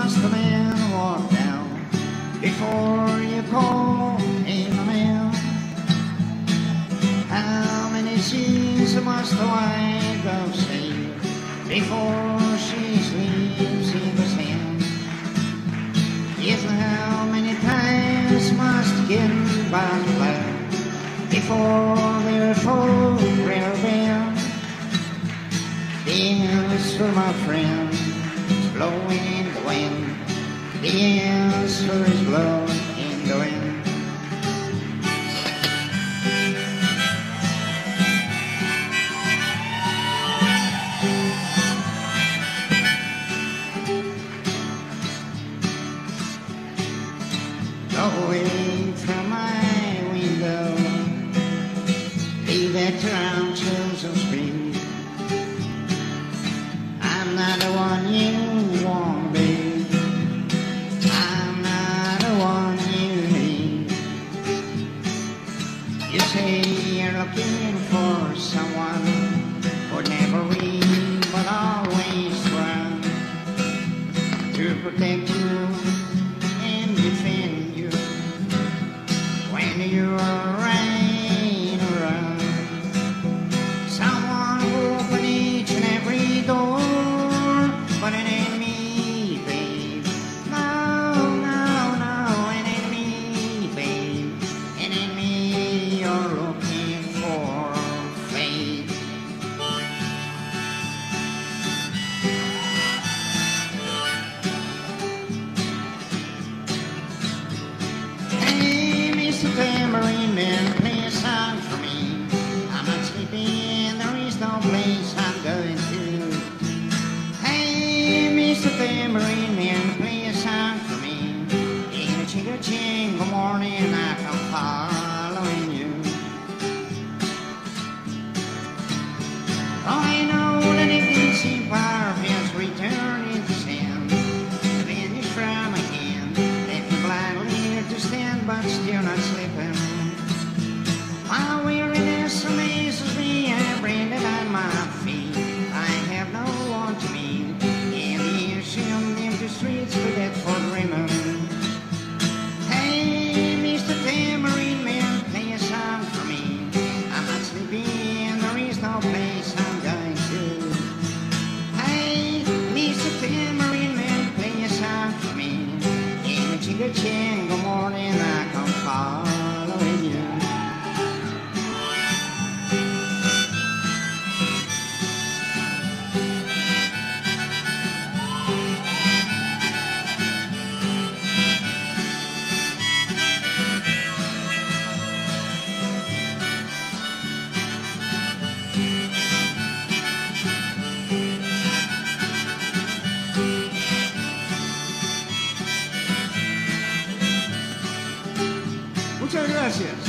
must the man walk down before you call him a man? How many seas must the white dove sail before she sleeps in the sand? Yes, how many times must Kinbach fly before they're full rare band? The answer, my friend, is blowing in the wind. The answer is blowing in the wind. Away from my window, leave that around Chosen Street. I'm not the one you want, babe. I'm not the one you need. You say you're looking for someone who never read but always run to protect you and defend you when you are rain around. Someone who open each and every door, but it ain't me, babe. No, no, no, it ain't me, babe. It ain't me you're looking for, babe. Hey, Mr. Tambourine Man, play a song for me. I'm not sleeping, there is no place I'm going to. Hey, Mr. Tambourine Man, play a song for me. In a ching-a-ching, good morning, I come following you. Oh, I know that if this empire has returned into sand, vanished from my hand, left me blindly to stand, but still not slipping. My weariness amazes me, I'm branded on my feet. I have no one to meet, and the assumed empty streets for that Fort Raymond. Hey, Mr. Tambourine Man, play a song for me. I'm not sleeping, there is no place I'm going to. Hey, Mr. Tambourine Man, play a song for me. In a ching-a-ching, good morning, I come following you. Muchas gracias.